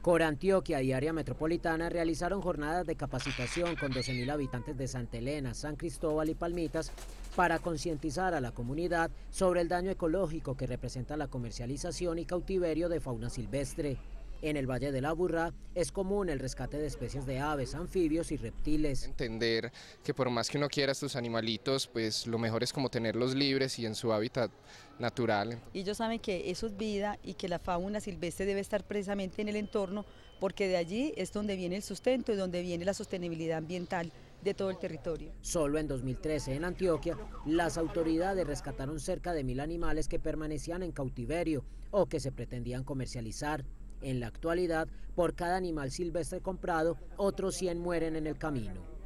Corantioquia y área metropolitana realizaron jornadas de capacitación con 12.000 habitantes de Santa Elena, San Cristóbal y Palmitas para concientizar a la comunidad sobre el daño ecológico que representa la comercialización y cautiverio de fauna silvestre. En el Valle de la Aburrá es común el rescate de especies de aves, anfibios y reptiles. Entender que por más que uno quiera estos animalitos, pues lo mejor es como tenerlos libres y en su hábitat natural. Y ellos saben que eso es vida y que la fauna silvestre debe estar precisamente en el entorno, porque de allí es donde viene el sustento y donde viene la sostenibilidad ambiental de todo el territorio. Solo en 2013 en Antioquia, las autoridades rescataron cerca de 1.000 animales que permanecían en cautiverio o que se pretendían comercializar. En la actualidad, por cada animal silvestre comprado, otros 100 mueren en el camino.